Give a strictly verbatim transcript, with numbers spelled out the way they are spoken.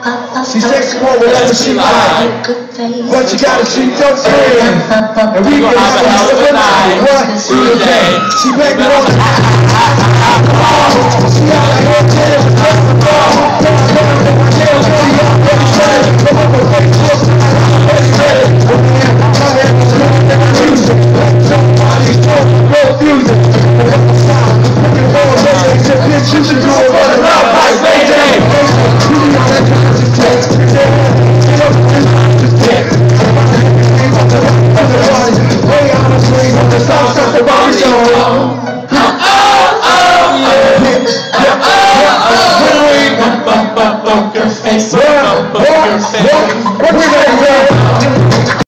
She sexual whatever she like, but you gotta treat your friends. And we can have a hell of a night. What? Tuesday. She back me on the alcohol. She out like her tail, just the ball. Down, down, in my nail, she out ready, ready. Come up with fake chips, ready, ready. My head is looking at my music. Jump bodies, jump, no fusion. And what's the sound? Looking for a way, they said, bitch, you should do it for the love like Mayday. You know that kind of text. Way on the swing on the south side of the body show.